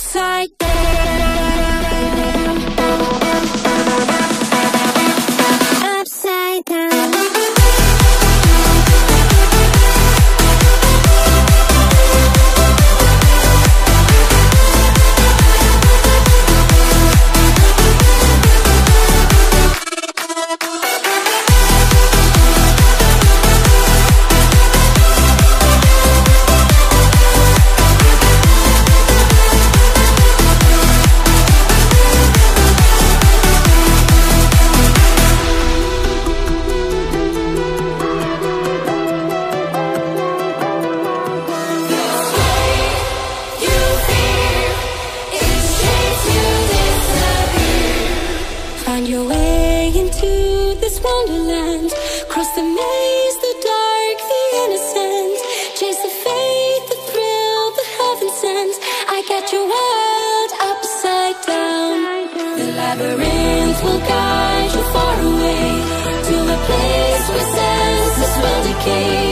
upside down. Upside down. Find your way into this wonderland. Cross the maze, the dark, the innocent. Chase the faith, the thrill, the heaven sent. I got your world upside down. The labyrinth will guide you far away to a place where senses will decay.